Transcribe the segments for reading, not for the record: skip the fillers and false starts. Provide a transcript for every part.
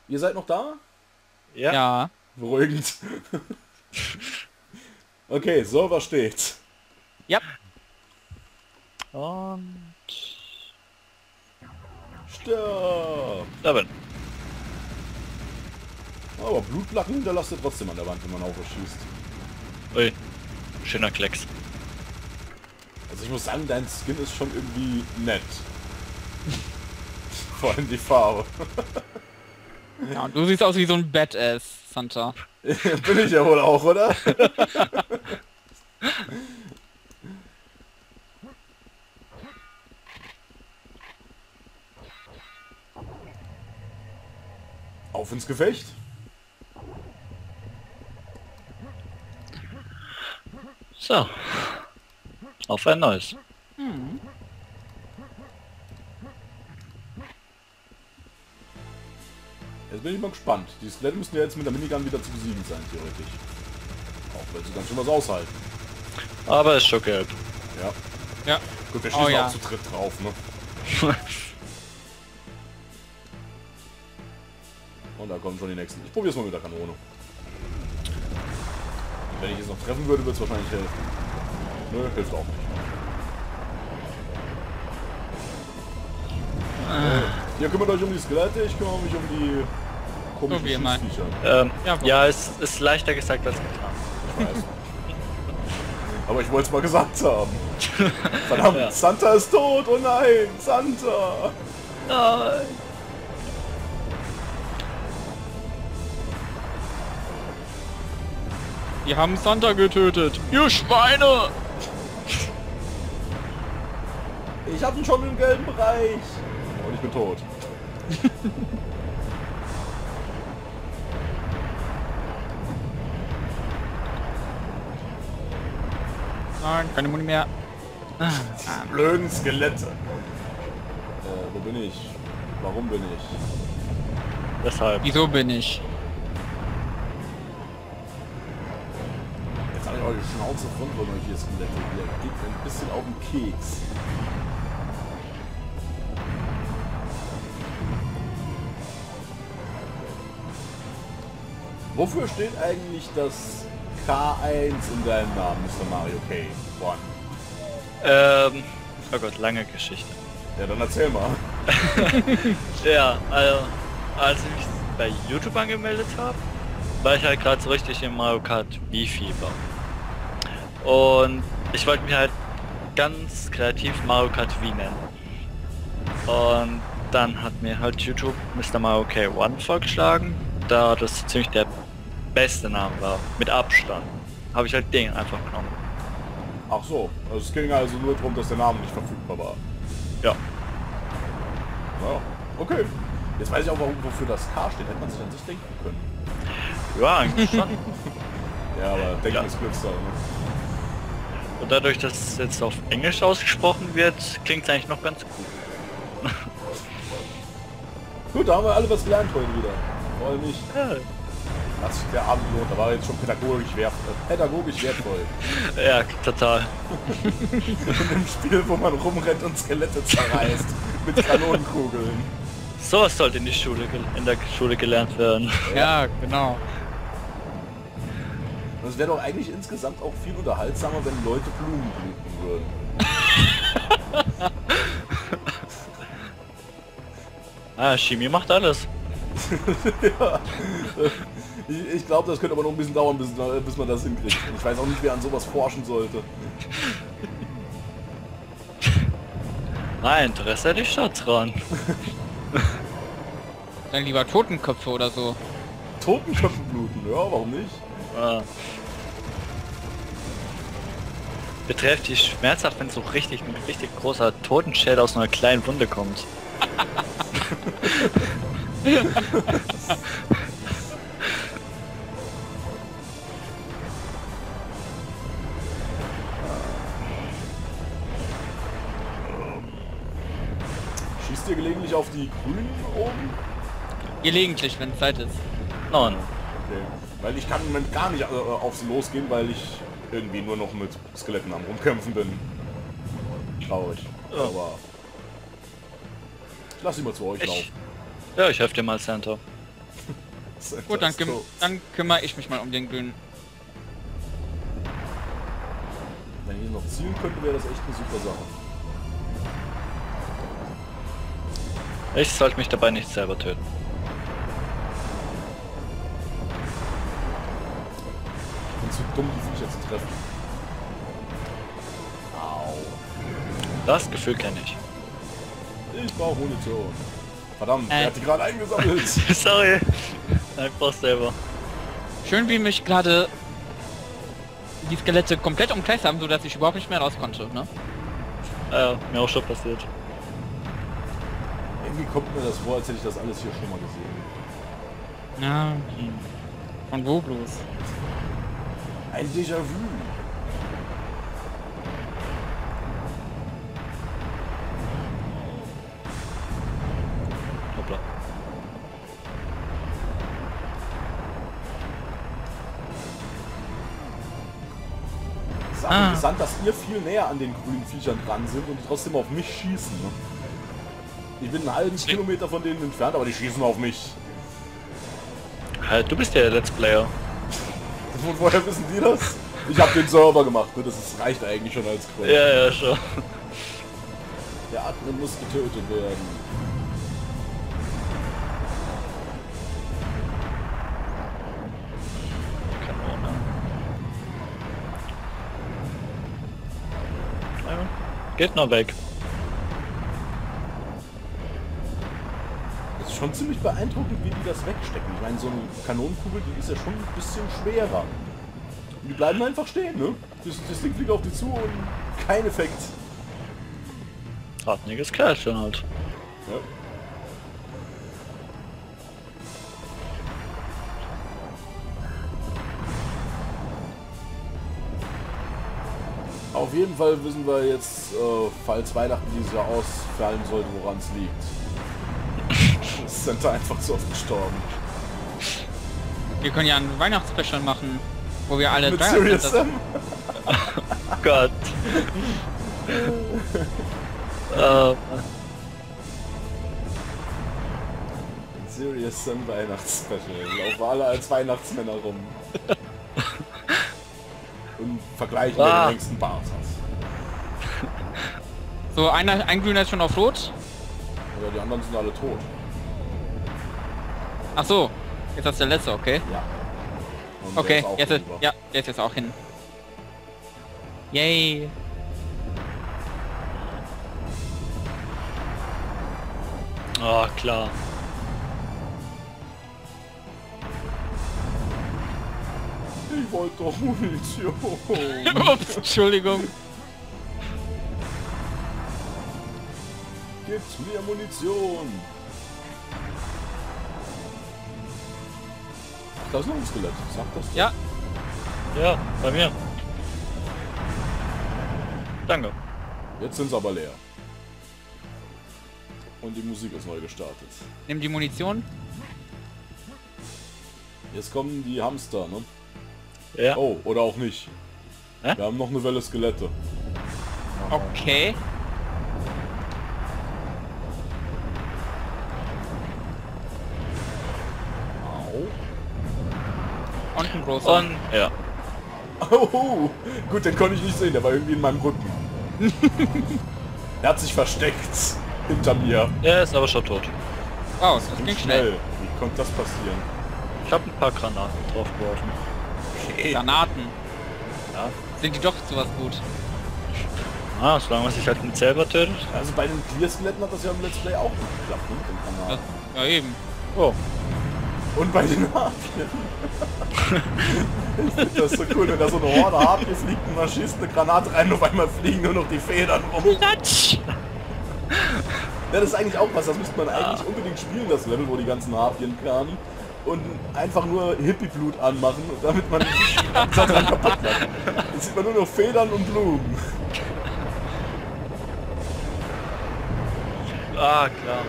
Ihr seid noch da? Ja. Ja. Beruhigend. Okay, Server steht. Ja. Und... Stirb! Da bin. Aber Blutlachen hinterlasst ihr trotzdem an der Wand, wenn man auf was schießt. Ui. Schöner Klecks. Also ich muss sagen, dein Skin ist schon irgendwie nett. Vor allem die Farbe. Ja, und du siehst aus wie so ein Badass, Santa. Bin ich ja wohl auch, oder? Auf ins Gefecht. So. Auf ein neues. Jetzt bin ich mal gespannt. Die Skelette müssen ja jetzt mit der Minigun wieder zu besiegen sein, theoretisch. Auch wenn sie ganz schön was aushalten. Aber ist schon gelb. Ja. Ja. Gut, wir schießen Oh ja. auch zu dritt drauf, ne? Und da kommen schon die nächsten. Ich probiere es mal mit der Kanone. Wenn ich es noch treffen würde, würde es wahrscheinlich helfen. Nö, hilft auch nicht. Ihr kümmert euch um die Skelette, ich kümmere mich um die komischen So wie immer. Schießviecher. Ja, es ist leichter gesagt als getan. Ich weiß. Aber ich wollte es mal gesagt haben. Verdammt, Ja. Santa ist tot! Oh nein, Santa! Nein. Die haben Santa getötet. Ihr Schweine! Ich hab ihn schon im gelben Bereich! Und ich bin tot. Nein, keine Muni mehr. Blöden Skelette. Wo bin ich? Warum bin ich? Deshalb. Wieso bin ich? Jetzt habe ich eure Schnauze von euch hier Skelette. Ihr geht mir ein bisschen auf den Keks. Wofür steht eigentlich das K1 in deinem Namen, Mr. Mario K? Oh Gott, lange Geschichte. Ja, dann erzähl mal. Ja, also, als ich mich bei YouTube angemeldet habe, war ich halt gerade so richtig im Mario Kart Wii-Fieber. Und ich wollte mich halt ganz kreativ Mario Kart Wii nennen. Und dann hat mir halt YouTube Mr. Mario K1 vorgeschlagen, da das ziemlich der beste Name war, mit Abstand. Habe ich halt den einfach genommen. Ach so, also es ging also nur darum, dass der Name nicht verfügbar war. Ja. Ja, okay. Jetzt weiß ich auch, wofür das K steht. Hätte man sich an sich denken können. Ja, eigentlich schon. Ja, aber denken Ja. ist Glückssache. Ne? Und dadurch, dass es jetzt auf Englisch ausgesprochen wird, klingt es eigentlich noch ganz gut. Gut, da haben wir alle was gelernt heute wieder. Vor allem nicht. Ja. Hat sich der Abend gelohnt. Da war jetzt schon pädagogisch wertvoll. Ja, total. In einem Spiel, wo man rumrennt und Skelette zerreißt. Mit Kanonenkugeln. Sowas sollte in der Schule gelernt werden. Ja, genau. Und es wäre doch eigentlich insgesamt auch viel unterhaltsamer, wenn Leute Blumen bluten würden. Ah, Chemie macht alles. Ja. Ich glaube, das könnte aber noch ein bisschen dauern, bis man das hinkriegt. Und ich weiß auch nicht, wer an sowas forschen sollte. Nein, Interesse hätte ich schon dran. Dann lieber Totenköpfe oder so. Totenköpfe bluten, ja, warum nicht? Ah. Betrifft die schmerzhaft, wenn so ein richtig großer Totenschädel aus einer kleinen Wunde kommt. Schießt ihr gelegentlich auf die Grünen oben? Gelegentlich, wenn Zeit ist. Nein. Okay. Weil ich kann im Moment gar nicht auf sie losgehen, weil ich irgendwie nur noch mit Skeletten am Rumkämpfen bin. Traurig. Ja. Aber ich lass sie mal zu euch laufen. Ja, ich helfe dir mal, Santa. Gut, dann kümmere ich mich mal um den Grünen. Wenn ich ihn noch zielen könnte, wäre das echt eine super Sache. Ich sollte mich dabei nicht selber töten. Ich bin zu dumm, die Viecher zu treffen. Au. Das Gefühl kenne ich. Ich brauche Munition. Verdammt, er hat die gerade eingesammelt. Sorry. Einfach selber. Schön, wie mich gerade die Skelette komplett umkreist haben, sodass ich überhaupt nicht mehr raus konnte, ne? Ja, mir auch schon passiert. Irgendwie kommt mir das vor, als hätte ich das alles hier schon mal gesehen. Ja. Von wo bloß? Ein Déjà-vu. Hoppla. Es ist auch interessant, dass ihr viel näher an den grünen Viechern dran sind und die trotzdem auf mich schießen. Ne? Ich bin einen halben Kilometer von denen entfernt, aber die schießen auf mich. Halt, du bist ja der Let's Player. Und woher wissen die das? Ich habe den Server gemacht, ne? Reicht eigentlich schon als Grund. Ja, ja, schon. Der Admin muss getötet werden. Kanone. Ja, geht noch weg. Das ist schon ziemlich beeindruckend, wie die das wegstecken. Ich meine, so eine Kanonenkugel, die ist ja schon ein bisschen schwerer. Und die bleiben einfach stehen, ne? Das Ding fliegt auf die zu und kein Effekt. Hartnäckiges Kerlchen halt. Ja. Auf jeden Fall wissen wir jetzt, falls Weihnachten dieses Jahr ausfallen sollte, woran es liegt. Es sind da einfach zu oft gestorben. Wir können ja ein Weihnachtsspecial machen, wo wir alle Mit drei Serious sind. Sam? Gott. Serious Sam Weihnachtsspecial. Laufen alle als Weihnachtsmänner rum. Und vergleichen, wer den längsten Bart hat. So, ein Grüner ist schon auf Rot. Ja, die anderen sind alle tot. Ach so, jetzt ist der letzte, okay. Ja. Und der Okay, ist auch jetzt ist, rüber. ja, der ist jetzt auch hin. Yay. Oh, klar. Ich wollte doch Munition. Ups, Entschuldigung. Gibt's mir Munition. Da ist noch ein Skelett. Sag das doch. Ja, Ja, bei mir. Danke. Jetzt sind sie aber leer. Und die Musik ist neu gestartet. nimm die Munition. Jetzt kommen die Hamster, ne? Ja. Oh, oder auch nicht. Hä? Wir haben noch eine Welle Skelette. Okay. Au. Und ein großer. Und, ja. Oh, gut, den konnte ich nicht sehen. Der war irgendwie in meinem Rücken. Er hat sich versteckt. Hinter mir. Er ist aber schon tot. Wow, das ging schnell. Wie konnte das passieren? Ich habe ein paar Granaten draufgeworfen. Okay. Granaten. Ja. Sind die doch sowas gut? Ah, solange man sich halt nicht selber tötet. Also bei den Clear-Skeletten hat das ja im Let's Play auch gut geklappt, ne? Mit den Granaten. Ja, eben. Oh. Und bei den Harpien. Ich finde das so cool, wenn da so eine Horde Harpien fliegt und man schießt eine Granate rein und auf einmal fliegen nur noch die Federn rum. Klatsch! Ja, das ist eigentlich auch was, das müsste man eigentlich unbedingt spielen, das Level, wo die ganzen Harpien kamen. Und einfach nur Hippie-Blut anmachen, damit man die ganze Zeit kaputt macht. Jetzt sieht man nur noch Federn und Blumen. Ah, klar.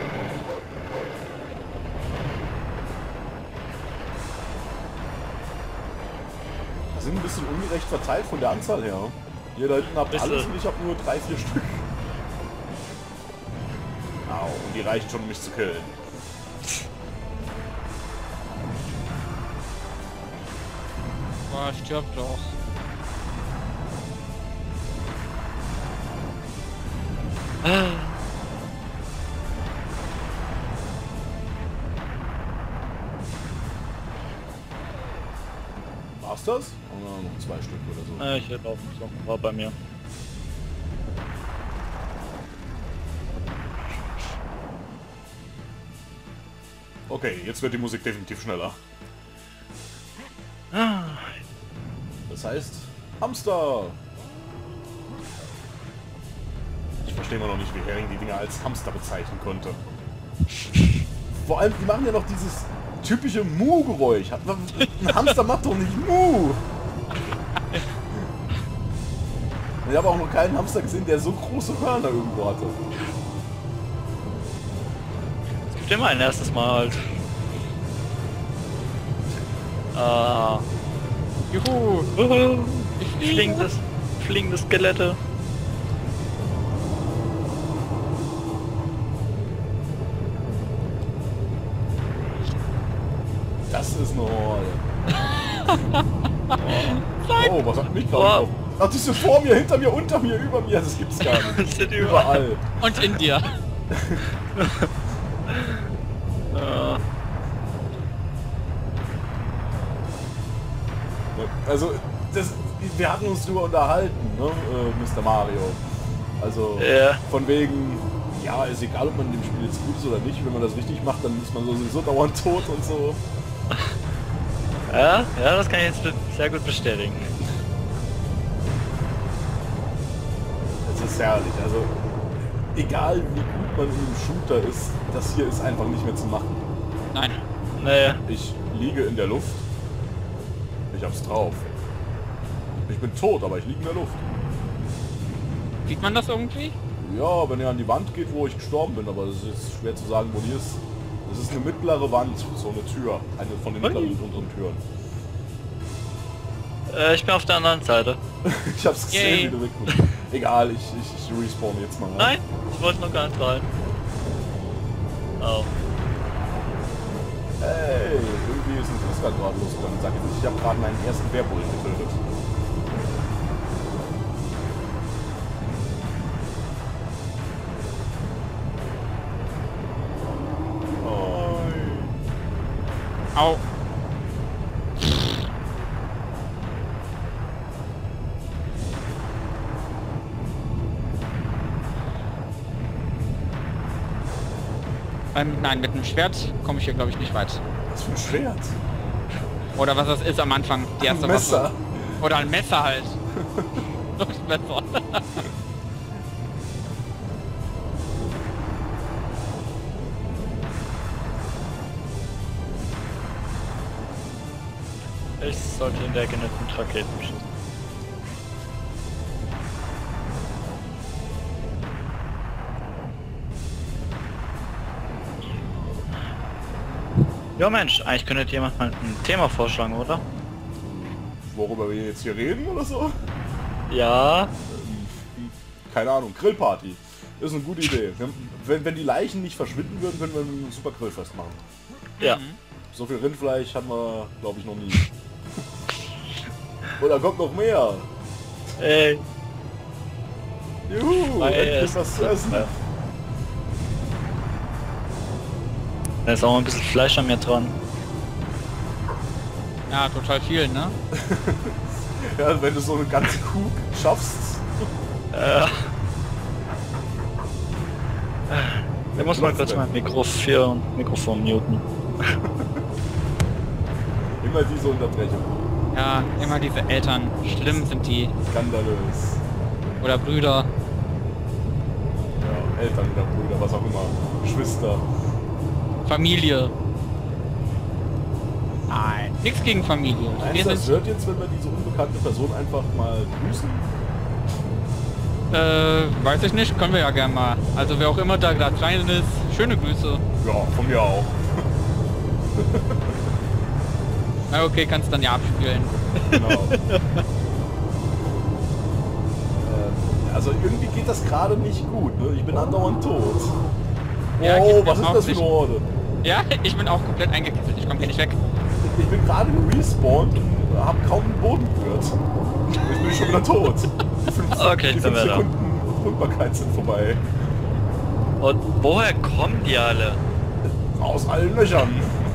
Die sind ein bisschen ungerecht verteilt von der Anzahl her. Ihr da hinten habt Bisschen. alles und ich hab nur 3, 4 Stück. Au, und die reichen schon, um mich zu killen. Oh, stirb doch. War's das? Oder noch 2 Stück oder so? Ich hätte auch so war bei mir. Okay, jetzt wird die Musik definitiv schneller. Das heißt, Hamster! Ich verstehe immer noch nicht, wie Hering die Dinger als Hamster bezeichnen konnte. Vor allem, die machen ja noch dieses typische Mu-Geräusch. Ein Hamster macht doch nicht Mu! Ich habe auch noch keinen Hamster gesehen, der so große Hörner irgendwo hatte. Es gibt immer ein erstes Mal halt. Juhu! Fliegende Skelette. Das ist eine Horde. Oh, was hat mich gerade drauf? Ach, die sind vor mir, hinter mir, unter mir, über mir. Das gibt's gar nicht. Das sind überall. Und in dir. Also, wir hatten uns drüber unterhalten, ne, Mr. Mario. Also, Ja. von wegen, ja, ist egal, ob man in dem Spiel jetzt gut ist oder nicht. Wenn man das richtig macht, dann ist man sowieso dauernd tot und so. Ja, das kann ich jetzt sehr gut bestätigen. Es ist herrlich. Also, egal wie gut man in einem Shooter ist, das hier ist einfach nicht mehr zu machen. Nein. Naja. Ich liege in der Luft. Ich hab's drauf. Ich bin tot, aber ich liege in der Luft. Sieht man das irgendwie? Ja, wenn er an die Wand geht, wo ich gestorben bin, aber das ist schwer zu sagen, wo die ist. Das ist eine mittlere Wand, so eine Tür. Eine von den mittleren und unteren Türen. Ich bin auf der anderen Seite. Ich hab's gesehen, wie du weg bist. Egal, ich respawn jetzt mal. Nein, ich wollte noch gar nicht rein. Oh. Hey, irgendwie ist ein Twister gerade losgegangen. Sag jetzt nicht, ich habe gerade meinen ersten Werbullen getötet. Au. Nein, mit dem Schwert komme ich hier glaube ich nicht weit. Was für ein Schwert? Oder was das ist am Anfang, die erste Ein Messer. Waffe. Oder ein Messer halt. Noch ein Messer. Ich sollte in der Ecke nicht mit Raketen schießen. Ja Mensch, eigentlich könnte jemand mal ein Thema vorschlagen, oder? Worüber wir jetzt hier reden oder so? Ja. Keine Ahnung, Grillparty. Ist eine gute Idee. Wenn die Leichen nicht verschwinden würden, können wir ein super Grillfest machen. Ja. So viel Rindfleisch haben wir, glaube ich, noch nie. Oder kommt noch mehr? Ey. Juhu, endlich was zu essen. Da ist auch ein bisschen Fleisch an mir dran. Ja, total viel, ne? Ja, wenn du so eine ganze Kuh schaffst. Ich muss mal kurz mein Mikrofon muten. Immer diese Unterbrechung. Ja, immer diese Eltern. Schlimm sind die. Skandalös. Oder Brüder. Ja, Eltern oder Brüder, was auch immer. Geschwister. Familie. Nein, nichts gegen Familie. Meinst du, das hört jetzt, wenn wir diese unbekannte Person einfach mal grüßen? Weiß ich nicht, können wir ja gerne mal. Also wer auch immer da gerade rein ist, schöne Grüße. Ja, von mir auch. Na okay, kannst dann ja abspielen. Genau. Also irgendwie geht das gerade nicht gut, ne? Ich bin andauernd tot. Ja, Oh, geht was mir ist auch das für nicht. eine Horde? Ja, ich bin auch komplett eingekesselt. Ich komme hier nicht weg. Ich bin gerade respawned und habe kaum den Boden berührt. Jetzt bin ich schon wieder tot. Okay, ich die bin 5 wieder da. Sekunden Rückbarkeit sind vorbei. Und woher kommen die alle? Aus allen Löchern.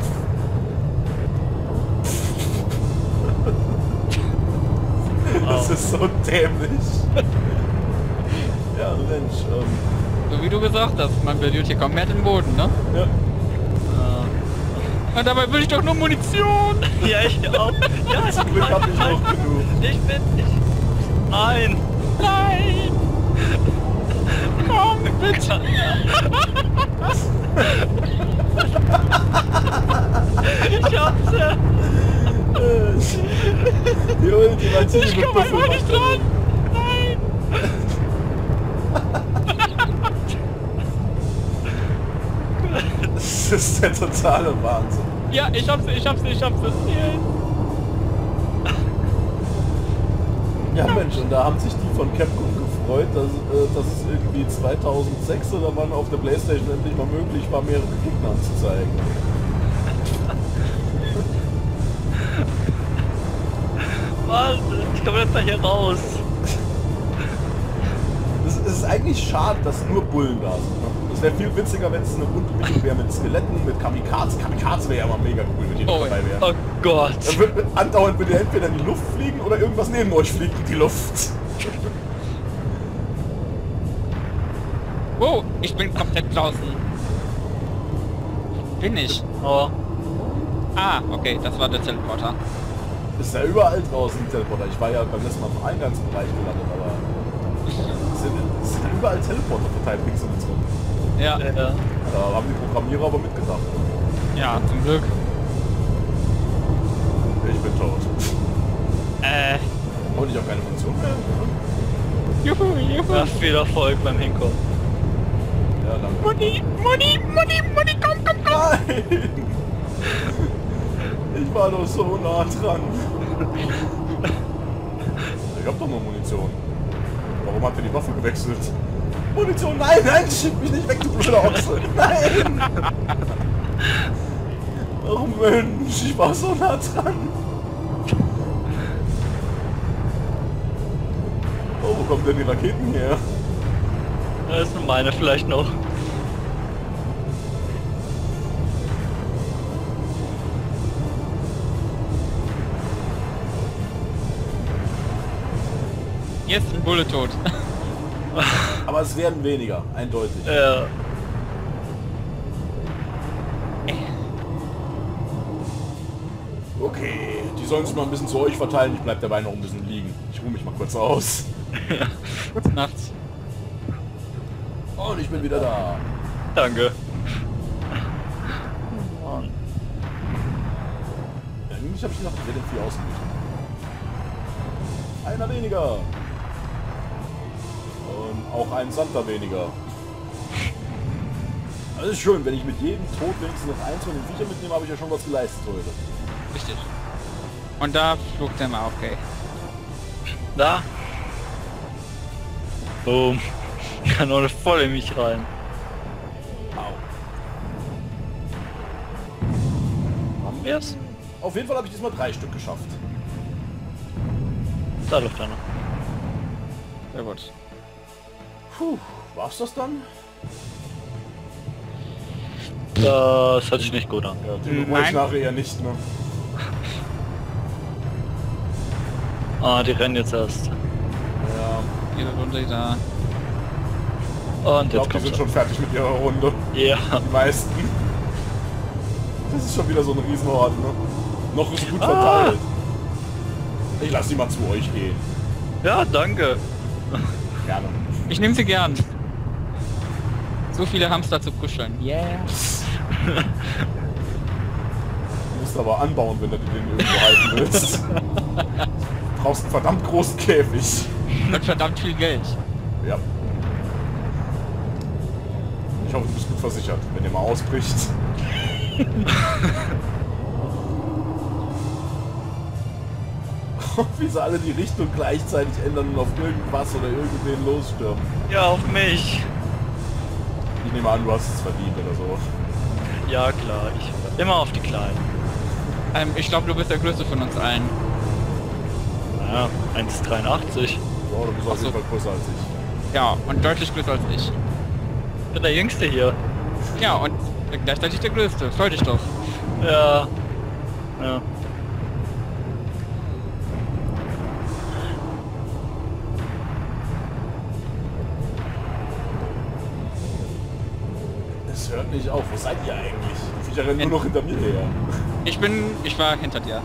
Das ist so dämlich. Ja, Mensch. So wie du gesagt hast, man berührt hier kaum mehr den Boden, ne? Ja. Und dabei will ich doch nur Munition! Ja, ich auch. Ja, Zum Glück habe ich noch genug. Ich bin nicht. Nein! Nein! Komm, bitte! Ich hab's ja! Die ultimative Ich komm einfach nicht dran! Nein! Das ist der totale Wahnsinn. Ja, ich hab's. Yes. Ja Mensch, und da haben sich die von Capcom gefreut, dass es irgendwie 2006 oder wann auf der Playstation endlich mal möglich war, mehrere Gegner anzuzeigen. Was? Ich komme jetzt mal hier raus. Es ist eigentlich schade, dass nur Bullen da sind. Ne? Es wäre viel witziger, wenn es eine bunte Mischung wäre mit Skeletten, mit Kamikaze. Kamikaze wäre ja mal mega cool, wenn die noch dabei wären. Oh Gott. Dann wird andauernd bitte entweder in die Luft fliegen oder irgendwas neben euch fliegt in die Luft. Oh, ich bin komplett draußen. Bin ich? Oh. Ah, okay, das war der Teleporter. Ist ja überall draußen ein Teleporter. Ich war ja beim letzten Mal im Eingangsbereich gelandet, aber es sind ja überall Teleporter verteilt, links und so. Ja. Da haben die Programmierer aber mitgedacht. Ja, zum Glück. Ich bin tot. Und ich habe keine Funktion mehr. Juhu. Ja, viel Erfolg beim Hinkommen. Ja, danke. Money, komm. Nein! Ich war doch so nah dran. Ich hab doch nur Munition. Warum hat er die Waffe gewechselt? Munition, nein, schieb mich nicht weg, du blöder Ochse. Nein! Oh Mensch, ich war so nah dran. Oh, wo kommen denn die Raketen her? Das sind meine vielleicht noch. Jetzt ein Bulle tot. Aber es werden weniger, eindeutig. Ja. Okay, die sollen sich mal ein bisschen zu euch verteilen, ich bleib dabei noch ein bisschen liegen. Ich ruhe mich mal kurz aus. Gute Nacht. Und ich bin wieder da. Danke. Eigentlich habe ich gedacht, ich werde den 4 ausgerichtet. Einer weniger. Und auch ein Santa weniger. Das ist schön, wenn ich mit jedem Tod wenigstens noch eins von den Viechern mitnehme, habe ich ja schon was geleistet heute. Richtig. Und da flog der mal, okay. Da. Boom. Kanone voll in mich rein. Au. Haben wir's? Auf jeden Fall habe ich diesmal 3 Stück geschafft. Da läuft einer. Sehr gut. Puh, war's das dann? Das hört sich nicht gut an. Ja, den wollte ich Nein. nachher eher nicht, ne? Ah, die rennen jetzt erst. Ja, Jede Runde da. Und ich glaube, jetzt die kommt sind er. schon fertig mit ihrer Runde. Ja. Die meisten. Das ist schon wieder so ein Riesenhort, ne? Noch ist gut verteilt. Ich lasse die mal zu euch gehen. Ja, danke. Gerne. Ich nehme sie gern. So viele Hamster zu kuscheln. Yeah. Du musst aber anbauen, wenn du den irgendwo halten willst. Du brauchst einen verdammt großen Käfig. Und verdammt viel Geld. Ja. Ich hoffe, du bist gut versichert, wenn ihr mal ausbricht. Wie sie alle die Richtung gleichzeitig ändern und auf irgendwas oder irgendwen losstürmen. Ja, auf mich. Ich nehme an, du hast es verdient oder so. Ja klar, ich immer auf die Kleinen. Ich glaube, du bist der größte von uns allen. Naja, 1,83. Ja, du bist auf jeden Fall größer als ich. Ja, und deutlich größer als ich. Ich bin der Jüngste hier. Ja, und gleichzeitig der größte. Freut dich doch. Ja. Ja. Es hört nicht auf. Wo seid ihr eigentlich? Die Viecher rennen nur noch hinter mir her. Ich war hinter dir.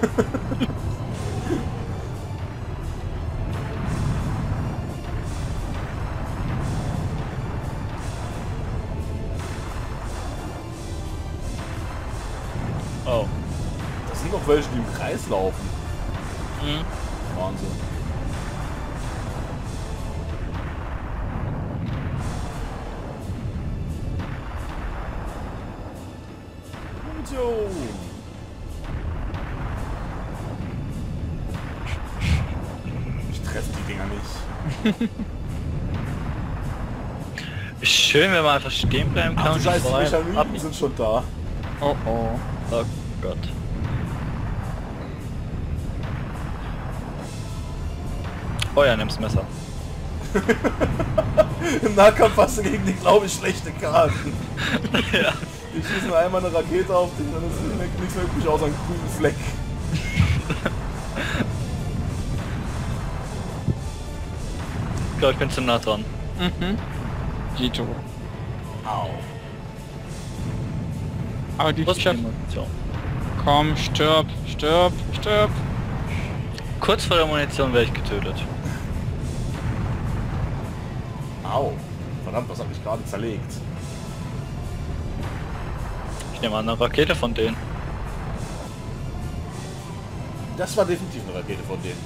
Oh. Das sind noch welche, die im Kreis laufen. Mhm. Wahnsinn. Munition. Ich treffe die Dinger nicht. Ist schön, wenn man einfach stehen bleiben kann Ach du und Scheiße, die vor allem Mechaniten abbiegen. sind schon da. Oh oh. Oh Gott. Oh ja, nimm's Messer. Im Nahkampf hast du gegen die, glaube ich, schlechte Karten. Ja. Die schießen einmal eine Rakete auf dich, dann ist nichts mehr übrig außer einen grünen Fleck. Ich glaube, ich bin zu nah dran. Mhm. Dito. Au. Aber die Wo ist die Chef. Munition? Komm, stirb, stirb, stirb. Kurz vor der Munition werde ich getötet. Au. Verdammt, was hat mich gerade zerlegt? Ich nehme an, eine Rakete von denen. Das war definitiv eine Rakete von denen.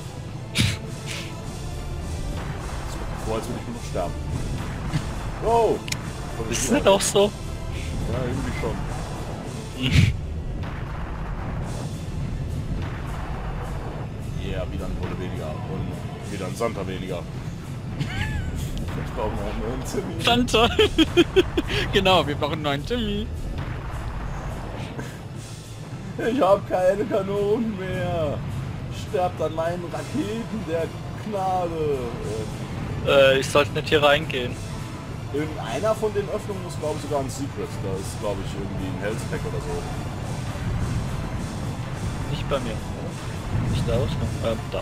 So, als würde ich nur noch sterben. Wow! Ist das auch so? Ja, irgendwie schon. Yeah, wieder ein Bulle weniger. Und wieder ein Santa weniger. Ich brauche noch einen neuen Timmy. Santa. Genau, wir brauchen einen neuen Timmy. Ich habe keine Kanonen mehr. Sterbt an meinen Raketen der Gnade. Ich sollte nicht hier reingehen. In einer von den Öffnungen ist, glaube ich, sogar ein Secret. Da ist, glaube ich, irgendwie ein Health Pack oder so. Nicht bei mir. Nicht da Ausgang. Da.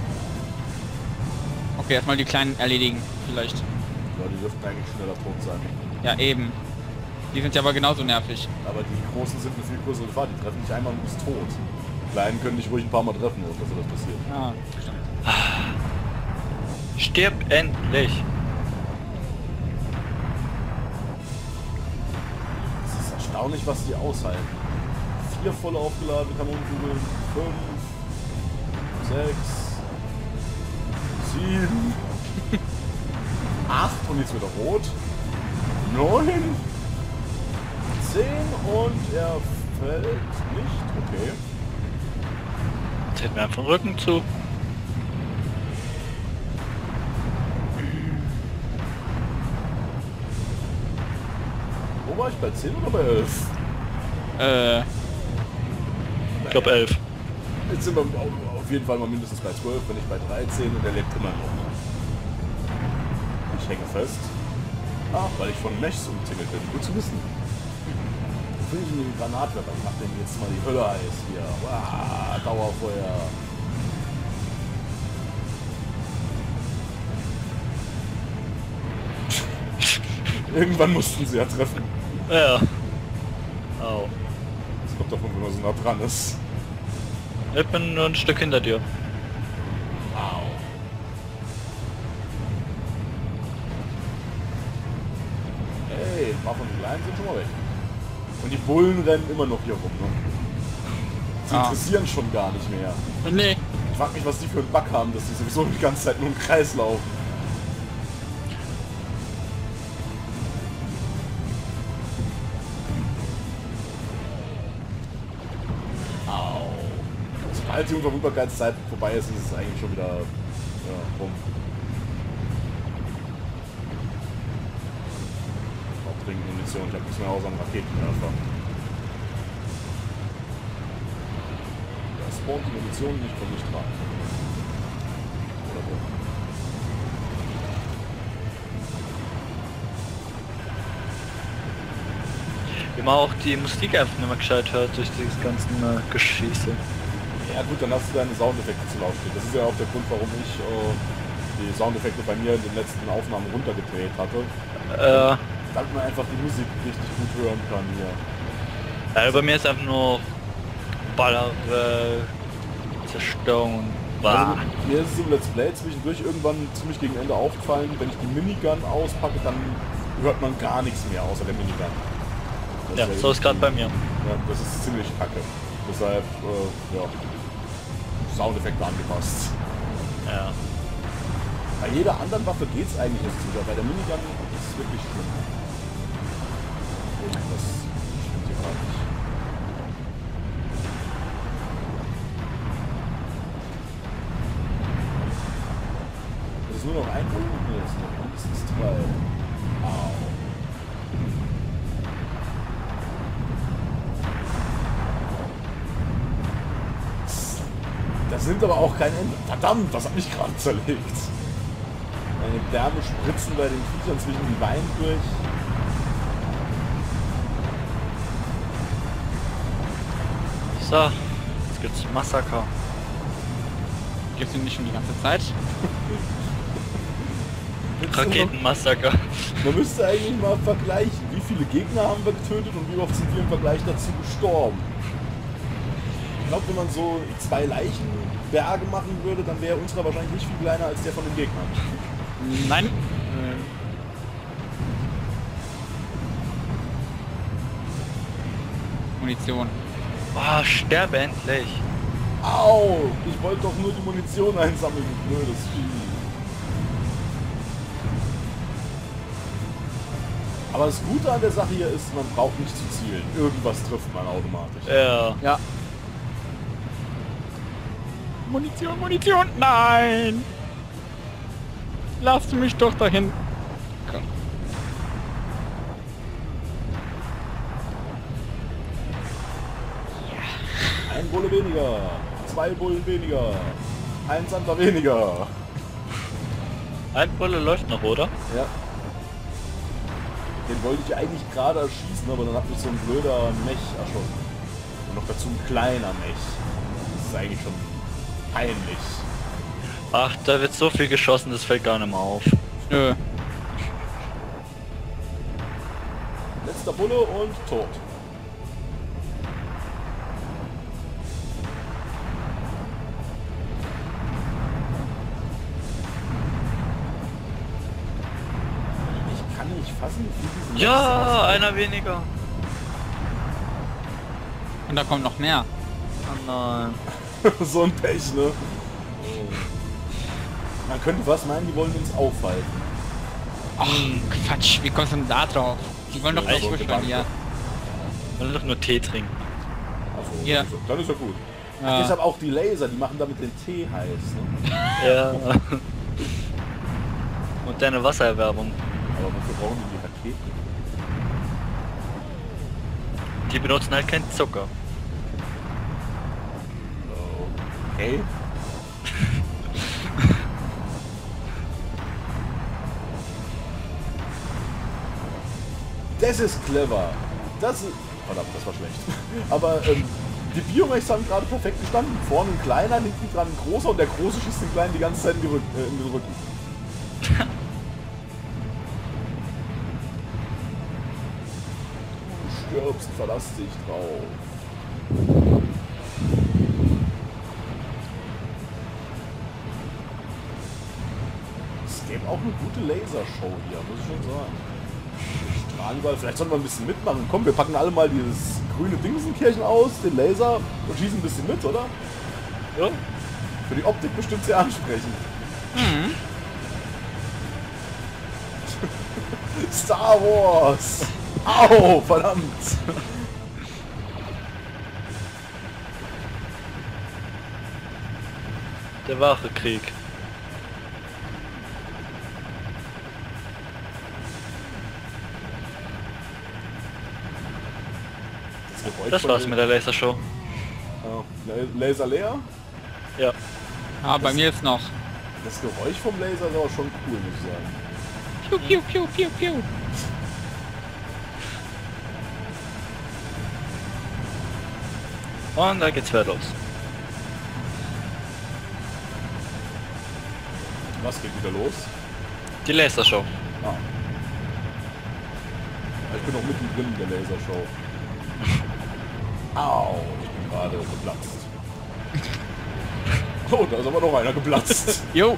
Okay, erstmal die Kleinen erledigen, vielleicht. Ja, die dürften eigentlich schneller tot sein. Ja, eben. Die sind ja aber genauso nervig. Aber die Großen sind eine viel größere Gefahr. Die treffen dich einmal und du bist tot. Die Kleinen können dich ruhig ein paar Mal treffen, ohne dass das passiert. Ja, stimmt. Stirb endlich! Es ist erstaunlich, was die aushalten. 4 voll aufgeladene Kanonenkugeln, 5, 6, 7, 8 und jetzt wieder rot, 9, 10 und er fällt nicht. Okay. Jetzt hält mir einfach den Rücken zu. Wo war ich? Bei 10 oder bei 11? Ich glaube 11. Jetzt sind wir auf jeden Fall mal mindestens bei 12, wenn nicht bei 13 und er lebt immer noch. Ich hänge fest. Ah, weil ich von Mechs umzingelt bin. Gut zu wissen. Finde ich einen Granatwerfer. Ich mach den jetzt mal die Hölle heiß hier. Wow, Dauerfeuer. Irgendwann mussten sie ja treffen. Ja. Au. Das kommt davon, wenn man so nah dran ist. Ich bin nur ein Stück hinter dir. Wow. Hey, ein paar von den Kleinen sind schon mal weg. Und die Bullen rennen immer noch hier rum, ne? Sie interessieren schon gar nicht mehr. Nee. Ich frag mich, was die für einen Bug haben, dass die sowieso die ganze Zeit nur im Kreis laufen. Au. Sobald die Unverwundbarkeitszeit vorbei ist, ist es eigentlich schon wieder rum. Ich brauch dringend Munition, ich hab nichts mehr außer einen Raketenwerfer. spawnt die Munition nicht, komme nicht dran. Oder so. Wie man auch die Musik einfach nicht mehr gescheit hört durch dieses ganzen Geschieße. Ja gut, dann hast du deine Soundeffekte zu laut stehen. Das ist ja auch der Grund, warum ich die Soundeffekte bei mir in den letzten Aufnahmen runtergedreht hatte. Damit man einfach die Musik richtig gut hören kann hier. Ja, bei mir ist einfach nur Baller, Zerstörung und Also, mir ist es im Let's Play zwischendurch irgendwann ziemlich gegen Ende aufgefallen, wenn ich die Minigun auspacke, dann hört man gar nichts mehr außer der Minigun. Ja, so ist gerade bei mir. Ja, das ist ziemlich kacke. Deshalb, ja, Soundeffekte angepasst. Ja. Bei jeder anderen Waffe geht's eigentlich nicht sogar. Bei der Minigun ist es wirklich schlimm. Das stimmt hier gerade nicht. Das ist nur noch ein Bullen? Nee, das sind noch mindestens 2. Au. Das nimmt aber auch kein Ende. Verdammt, das hat mich gerade zerlegt. Meine Därme spritzen bei den Viechern zwischen die Beine durch. So, jetzt gibt's Massaker. Gibt's ihn nicht schon die ganze Zeit? Raketenmassaker. Man müsste eigentlich mal vergleichen, wie viele Gegner haben wir getötet und wie oft sind wir im Vergleich dazu gestorben. Ich glaube, wenn man so 2 Leichenberge machen würde, dann wäre unserer wahrscheinlich nicht viel kleiner als der von den Gegnern. Nein. Munition. Oh, sterbe endlich. Au! Ich wollte doch nur die Munition einsammeln, du blödes Vieh. Aber das Gute an der Sache hier ist, man braucht nicht zu zielen. Irgendwas trifft man automatisch. Ja. Ja. Munition, Munition! Nein! Lasst mich doch dahin. Komm. Ein Bulle weniger. 2 Bullen weniger. 1 Sandler weniger. Ein Bulle läuft noch, oder? Ja. Den wollte ich eigentlich gerade erschießen, aber dann hat mich so ein blöder Mech erschossen. Und noch dazu ein kleiner Mech. Das ist eigentlich schon peinlich. Ach, da wird so viel geschossen, das fällt gar nicht mehr auf. Nö. Letzter Bulle und tot. Ich kann nicht fassen, wie diese Ja, einer weniger. Und da kommt noch mehr. Oh nein. so ein Pech, ne? Man könnte was meinen, die wollen uns aufhalten. Ach, Quatsch, wie kommst du denn da drauf? Die wollen doch Ja, nicht so verschwinden hier. Ich will doch nur Tee trinken. Achso, Ja. dann ist ja gut. Ja. Deshalb auch die Laser, die machen damit den Tee heiß. Ne? Ja. Und deine Wassererwerbung. Aber wofür brauchen die Raketen? Die benutzen halt keinen Zucker. Okay. Das ist clever. Das ist... Verdammt, das war schlecht. Aber die Biomechs haben gerade perfekt gestanden. Vorne ein kleiner, hinten dran ein großer und der große schießt den kleinen die ganze Zeit in den Rücken. Du stirbst, verlass dich drauf. Es gäbe auch eine gute Lasershow hier, muss ich schon sagen. Strahlenball, vielleicht sollten wir ein bisschen mitmachen. Komm, wir packen alle mal dieses grüne Dingsenkirchen aus, den Laser und schießen ein bisschen mit, oder? Ja. Für die Optik bestimmt sehr ansprechend. Mhm. Star Wars! Au, verdammt! Der wahre Krieg. Das war's mit der Lasershow. Laser leer. Ja. Ah, bei mir ist noch. Das Geräusch vom Laser ist aber schon cool, muss ich sagen. Piu, piu, piu, piu, piu. Und da geht's wieder los. Was geht wieder los? Die Lasershow. Ah. Ich bin noch mittendrin in der Lasershow. Au, ich bin gerade geplatzt. Oh, da ist aber noch einer geplatzt. Jo.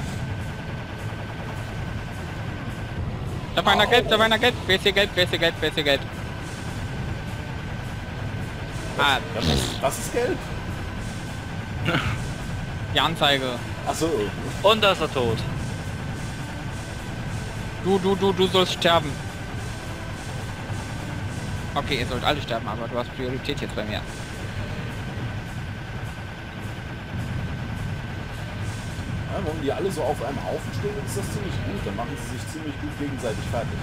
Da war einer gelb, da war einer gelb. Wer ist hier gelb, wer ist hier gelb, wer ist hier gelb? Ah, Das ist gelb? die Anzeige. Achso. Und da ist er tot. Du sollst sterben. Okay, ihr sollt alle sterben, aber du hast Priorität jetzt bei mir. Ja, wenn die alle so auf einem Haufen stehen, ist das ziemlich gut. Dann machen sie sich ziemlich gut gegenseitig fertig.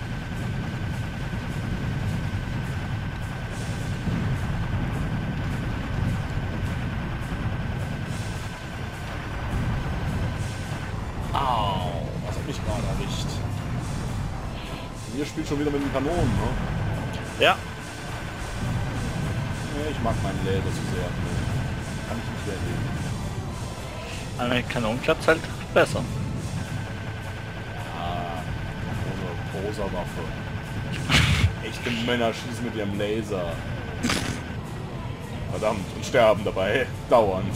Au, was hat mich gerade erwischt? Ihr spielt schon wieder mit den Kanonen, ne? Ja. Nee, ich mag meinen Laser zu sehr. Kann ich nicht mehr erleben. Aber mit Kanonen klappt halt besser. Ah, ohne Poserwaffe. Echte Männer schießen mit ihrem Laser. Verdammt, und sterben dabei dauernd.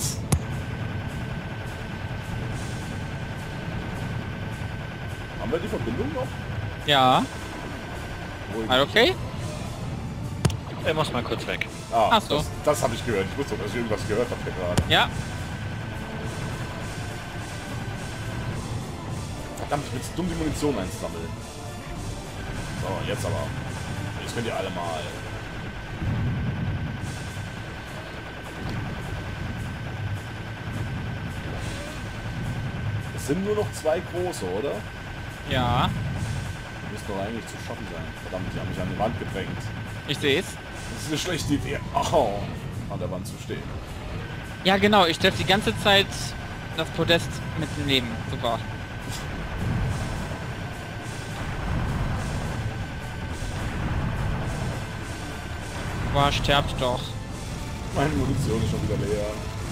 Haben wir die Verbindung noch? Ja. Ruhig. All okay? Ich muss mal kurz weg. Ah, Ach so. das habe ich gehört. Ich wusste, dass ich irgendwas gehört habe hier gerade. Ja. Verdammt, ich bin zu dumm, die Munition einzusammeln. So, jetzt aber. Jetzt könnt ihr alle mal. Es sind nur noch 2 große, oder? Ja. Die müssen doch eigentlich zu schaffen sein. Verdammt, die haben mich an die Wand gedrängt. Ich sehe es. Das ist eine schlechte Idee. Oh, an der Wand zu stehen. Ja genau, ich treffe die ganze Zeit das Podest mit dem Leben. Super. Boah, sterbt doch. Meine Munition ist schon wieder leer.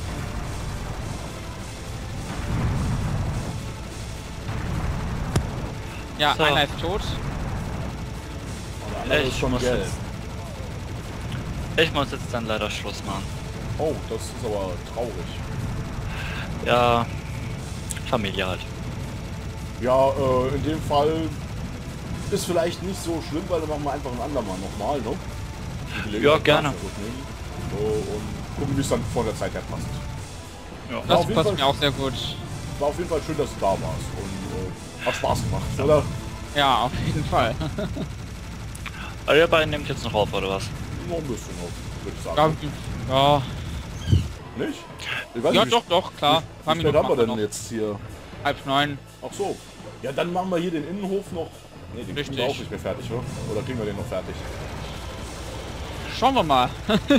Ja, So. einer ist tot. Und der andere ist schon gelb. Ich muss jetzt dann leider Schluss machen. Oh, das ist aber traurig. Ja, Familie halt. Ja, in dem Fall ist vielleicht nicht so schlimm, weil dann machen wir einfach ein andermal nochmal, ne? Die Gelegenheit Ja, gerne. darf man zurücknehmen. So, und gucken, wie es dann vor der Zeit her passt. Ja. War Das auf jeden passt Fall- mir auch sehr gut. War auf jeden Fall schön, dass du da warst und hat Spaß gemacht, oder? Ja, auf jeden Fall. Aber ihr beiden nehmt jetzt noch auf, oder was? Noch ein bisschen, würde ich Ja, sagen. ja, Nicht? Ich weiß ja nicht, doch, doch, klar. Wie Paar spät Minuten haben wir machen denn noch. jetzt hier? 8:30. Ach so. Ja, dann machen wir hier den Innenhof noch. Ne, den kriegen wir Richtig. auch nicht mehr fertig, oder? Oder kriegen wir den noch fertig? Schauen wir mal.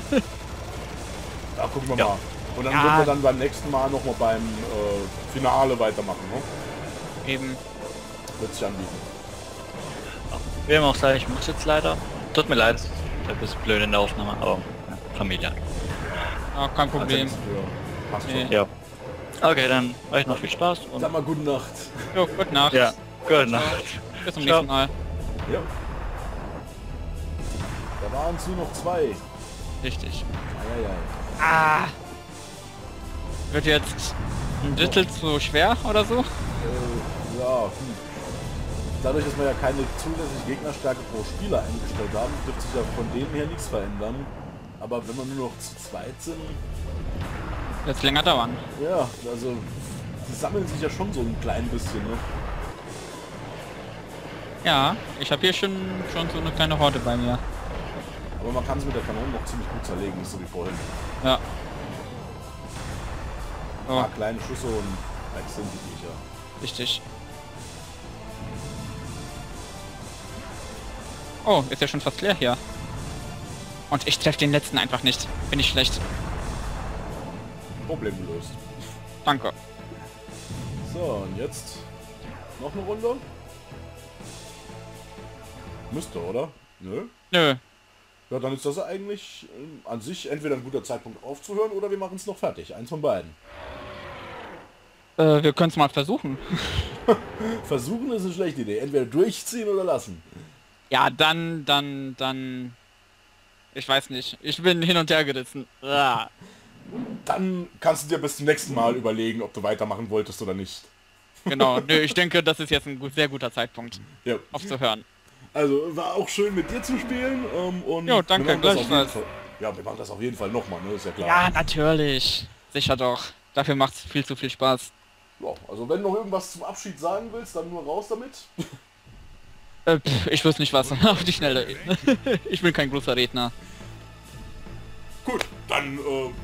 Ja, gucken wir Ja. mal. Und dann Ja. würden wir dann beim nächsten Mal nochmal beim Finale weitermachen, ne? Eben. Wird sich anbieten. Wie immer auch sei, ich muss jetzt leider. Tut mir leid, ein bisschen blöd in der Aufnahme, aber ja, Familie. Ja, kein Problem. Passt Nee. schon. Ja. Okay, dann euch noch viel Spaß und Sag mal gute Nacht. Jo, gute Nacht. ja, gute Nacht. Bis zum Ciao. nächsten Mal. Ja. Da waren es nur noch 2. Richtig. Eieiei. Ah! Wird jetzt ein Drittel zu schwer oder so? Ja, Dadurch, dass wir ja keine zusätzliche Gegnerstärke pro Spieler eingestellt haben, dürfte sich ja von dem her nichts verändern. Aber wenn wir nur noch zu zweit sind, Jetzt länger dauern. ja, also die sammeln sich ja schon so ein klein bisschen, ne? Ja, ich habe hier schon so eine kleine Horde bei mir. Aber man kann es mit der Kanone noch ziemlich gut zerlegen, nicht so wie vorhin. Ja. Ein Oh, paar kleine Schüsse und weg sind die Viecher. richtig. Oh, ist ja schon fast leer hier. Und ich treffe den letzten einfach nicht. Bin ich schlecht. Problem gelöst. Danke. So, und jetzt noch eine Runde? Müsste, oder? Nö. Nö. Ja, dann ist das eigentlich an sich entweder ein guter Zeitpunkt aufzuhören oder wir machen es noch fertig. Eins von beiden. Wir können es mal versuchen. Versuchen ist eine schlechte Idee. Entweder durchziehen oder lassen. Ja, dann... Ich weiß nicht. Ich bin hin und her gerissen. Ah. Dann kannst du dir bis zum nächsten Mal überlegen, ob du weitermachen wolltest oder nicht. Genau. Nö, ich denke, das ist jetzt ein sehr guter Zeitpunkt, Ja. aufzuhören. Also, war auch schön mit dir zu spielen. Und Jo, danke, wir machen das auf jeden gleichfalls. Fall- Ja, wir machen das auf jeden Fall nochmal, ne? Ist ja klar. Ja, natürlich. Sicher doch. Dafür macht's viel zu viel Spaß. Ja, also wenn du noch irgendwas zum Abschied sagen willst, dann nur raus damit. Ich wüsste nicht was. Auf die Schnelle. Ich bin kein großer Redner. Gut, dann,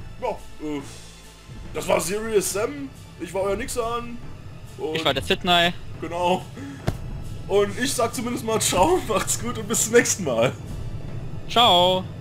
das war Serious Sam. Ich war euer Nixan. Und Ich war der Sydney. genau. Und ich sag zumindest mal ciao, macht's gut und bis zum nächsten Mal. Ciao.